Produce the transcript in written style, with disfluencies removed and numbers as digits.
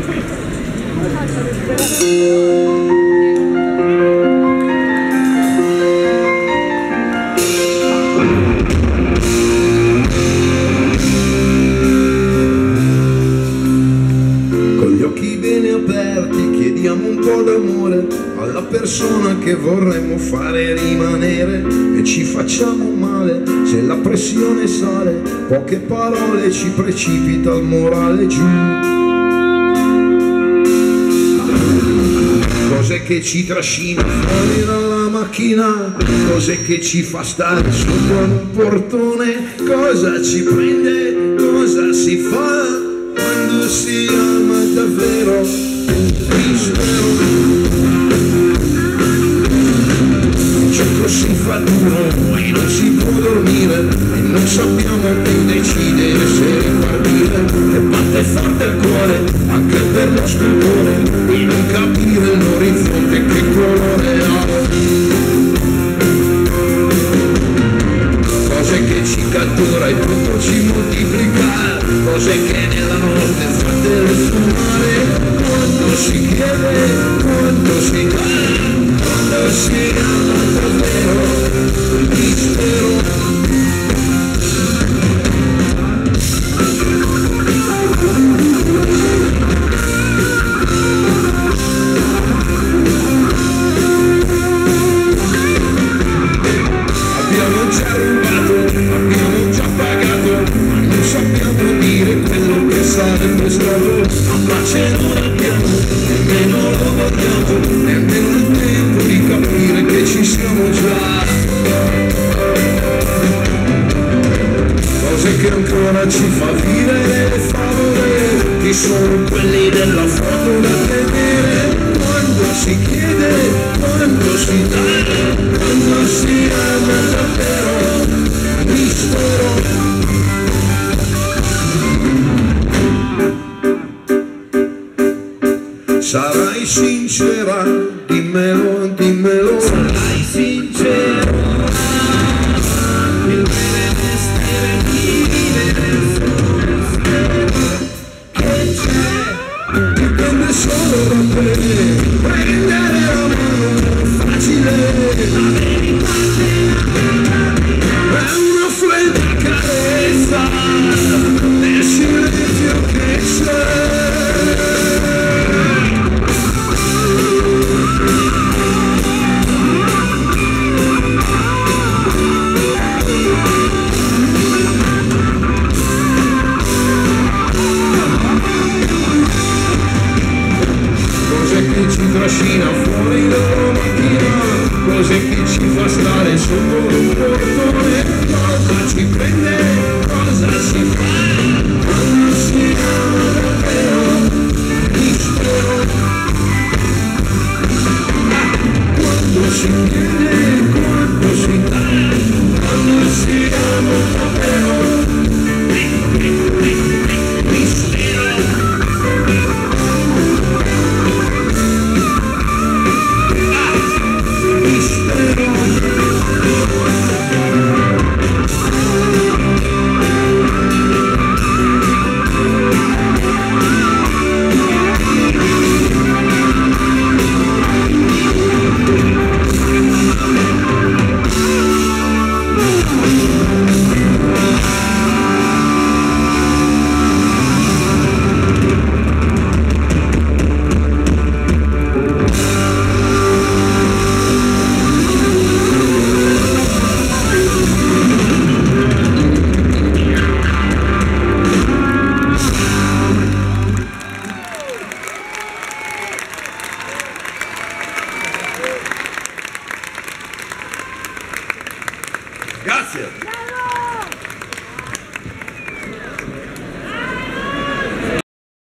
Chiediamo un po' d'amore alla persona che vorremmo fare rimanere e ci facciamo male se la pressione sale, poche parole ci precipita il morale giù. Cos'è che ci trascina fuori dalla macchina? Cos'è che ci fa stare sotto un portone? Cosa ci prende? Cosa si fa quando si ama davvero? Il gioco si fa duro e non si può dormire e non sappiamo più decidere se ripartire, e batte forte il cuore anche per lo scultore di non capire l'orizzonte che colore ha. Cos'è che ci cattura e tutto ci moltiplica? Cos'è che nella notte fa telefumare? Quando si chiede, quando si dà, quando si ama davvero, il mistero. Abbiamo già rubato, abbiamo già pagato, ma non sappiamo dire quello che sarebbe stato. A pace non abbiamo, nemmeno lo vogliamo, nemmeno il tempo di capire che ci siamo già. Cos'è che ancora ci fa vivere e favore? Chi sono quelli della foto da tenere? Quando si chiede, quando si dà, quando si ama davvero, mistero. Sarai sincera, dimmelo, dimmelo. Sarai sincera, il bene mestiere di vivere che c'è, dipende solo da te. Prendere la mano non è facile, la verità è una fredda carezza nel silenzio che c'è. Ci trascina fuori dalla macchina, cos'è che ci fa stare sotto un portone? Cosa ci prende? Cosa si fa? Quando si ama davvero, mistero. Quando si chiede, quando si dà, quando si ama davvero, mistero. Grazie.